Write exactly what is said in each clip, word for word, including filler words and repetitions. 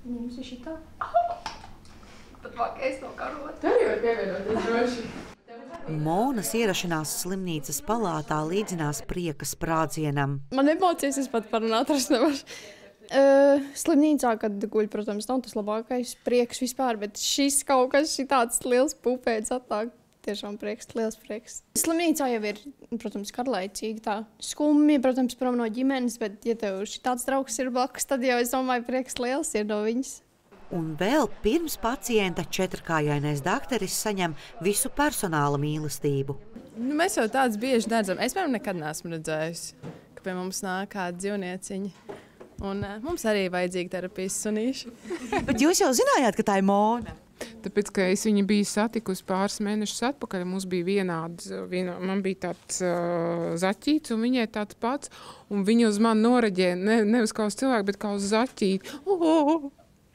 Mums ir šitā. Pat vakais no karota. Tev jau var pievienoties droši. Monas ierašanās slimnīcas palātā līdzinās prieka sprādzienam. Man emocijas es pat par un atrast nevaru. Uh, slimnīcā, kad guļ, protams, nav tas labākais prieks vispār, bet šis kaut kas ir tāds liels pupēds atnāk. Tiešām prieks, liels prieks. Slimnīcā jau ir, protams, karlaicīgi tā skumji, protams, prom no ģimenes, bet, ja tev šitāds draugs ir blakus, tad jau, es domāju, prieks liels ir no viņas. Un vēl pirms pacienta četrkājainais dakteris saņem visu personāla mīlestību. Nu, mēs jau tāds bieži neredzam. Es, piemēram, nekad neesmu redzējusi, ka pie mums nāk kāda dzīvnieciņa. Un uh, mums arī vajadzīgi terapijas sunīši. Bet jūs jau zinājāt, ka tā ir Mona? Tāpēc, ka es viņu biju satikusi pāris mēnešus atpakaļ, mums bija vienāds, vienā, man bija tāds uh, zaķīts un viņai tāds pats, un viņa uz mani noreģēja ne, nevis kā uz cilvēku, bet kā uz zaķīti. Oh, oh, oh.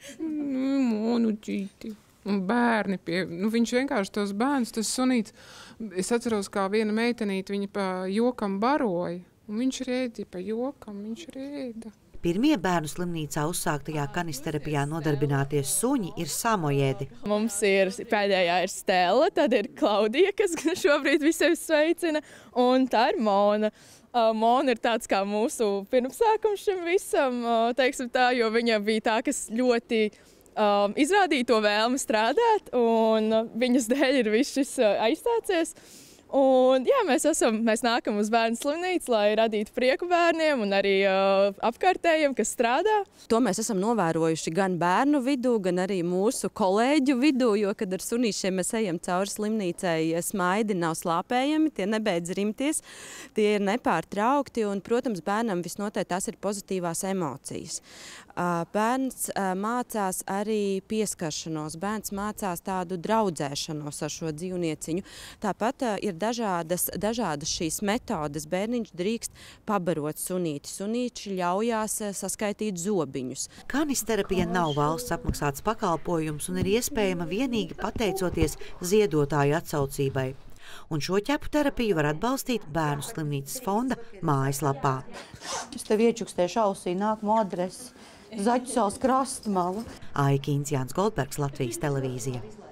Monuģīti. Un bērni pie, nu viņš vienkārši tos bērnus, tas sunīts, es atceros, kā viena meitenīte viņa pa jokam baroja, un viņš rēdi pa jokam, viņš rēda. Pirmie bērnu slimnīcā uzsāktajā kanisterapijā nodarbināties suņi ir samojēdi. Mums ir pēdējā ir Stela, tad ir Klaudija, kas šobrīd visiem sveicina, un tā ir Mona. Uh, Mona ir tāds kā mūsu pirmsākums šim visam, uh, teiksim tā, jo viņa bija tā, kas ļoti um, izrādīja to vēlmi strādāt, un uh, viņas dēļ ir viss šis uh, aizstācies. Un, jā, mēs, esam, mēs nākam uz bērnu slimnīcu, lai radītu prieku bērniem un arī uh, apkārtējiem, kas strādā. To mēs esam novērojuši gan bērnu vidū, gan arī mūsu kolēģu vidū, jo, kad ar sunīšiem mēs ejam cauri slimnīcai, smaidi nav slāpējami, tie nebeidz rimties, tie ir nepārtraukti un, protams, bērnam visnotaļ tās ir pozitīvās emocijas. Uh, bērns uh, mācās arī pieskaršanos, bērns mācās tādu draudzēšanos ar šo dzīvnieciņu. Tāpat uh, ir dažādas, dažādas šīs metodes. Bērniņš drīkst pabarot sunīti. Sunīši ļaujās uh, saskaitīt zobiņus. Kanisterapija nav valsts apmaksāts pakalpojums un ir iespējama vienīgi pateicoties ziedotāju atsaucībai. Un šo ķepu terapiju var atbalstīt Bērnu slimnīcas fonda mājaslapā. Es tev iečukstēšu ausī nākamo adresi. Zaķu salas krastmala. Aija Kīns, Jānis Goldbergs, Latvijas televīzija.